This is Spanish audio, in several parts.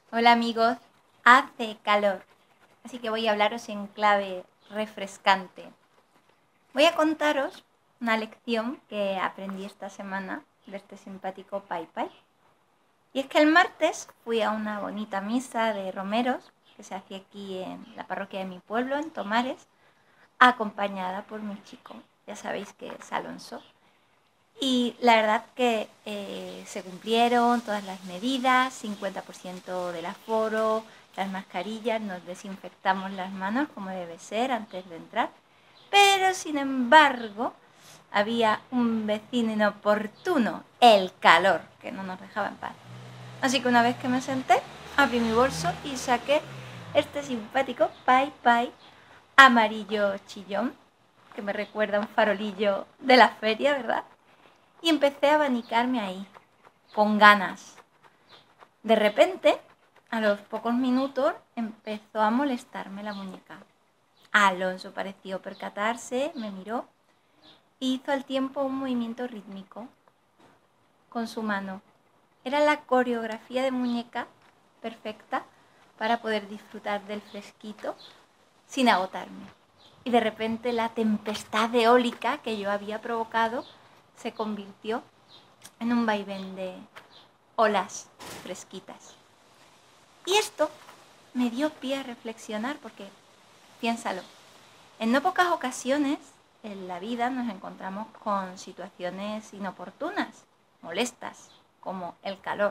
Hola amigos, hace calor, así que voy a hablaros en clave refrescante. Voy a contaros una lección que aprendí esta semana de este simpático Pai Pai. Y es que el martes fui a una bonita misa de romeros que se hacía aquí en la parroquia de mi pueblo, en Tomares, acompañada por mi chico, ya sabéis que es Alonso. Y la verdad que se cumplieron todas las medidas, 50% del aforo, las mascarillas, nos desinfectamos las manos como debe ser antes de entrar. Pero sin embargo, había un vecino inoportuno, el calor, que no nos dejaba en paz. Así que una vez que me senté, abrí mi bolso y saqué este simpático Pai Pai amarillo chillón, que me recuerda a un farolillo de la feria, ¿verdad? Y empecé a abanicarme ahí, con ganas. De repente, a los pocos minutos, empezó a molestarme la muñeca. Alonso pareció percatarse, me miró y hizo al tiempo un movimiento rítmico con su mano. Era la coreografía de muñeca perfecta para poder disfrutar del fresquito sin agotarme. Y de repente la tempestad eólica que yo había provocado se convirtió en un vaivén de olas fresquitas. Y esto me dio pie a reflexionar porque, piénsalo, en no pocas ocasiones en la vida nos encontramos con situaciones inoportunas, molestas, como el calor.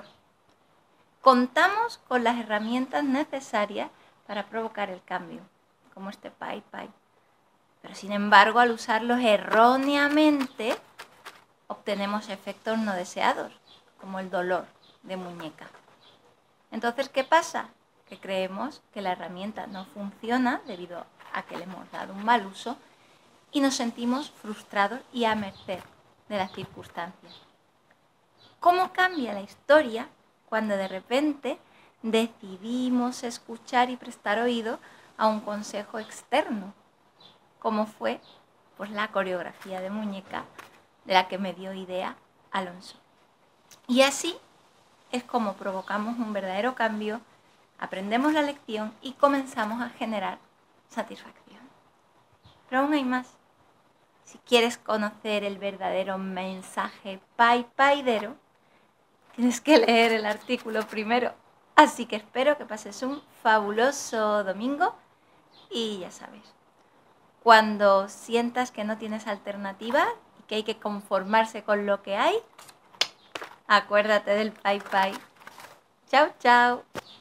Contamos con las herramientas necesarias para provocar el cambio, como este Pai Pai. Pero sin embargo, al usarlos erróneamente, obtenemos efectos no deseados, como el dolor de muñeca. Entonces, ¿qué pasa? Que creemos que la herramienta no funciona debido a que le hemos dado un mal uso y nos sentimos frustrados y a merced de las circunstancias. ¿Cómo cambia la historia cuando de repente decidimos escuchar y prestar oído a un consejo externo? Como fue pues, la coreografía de muñeca de la que me dio idea Alonso. Y así es como provocamos un verdadero cambio, aprendemos la lección y comenzamos a generar satisfacción. Pero aún hay más. Si quieres conocer el verdadero mensaje Pai Paidero, tienes que leer el artículo primero. Así que espero que pases un fabuloso domingo y ya sabes, cuando sientas que no tienes alternativa y que hay que conformarse con lo que hay, acuérdate del Pai Pai. Chao, chao.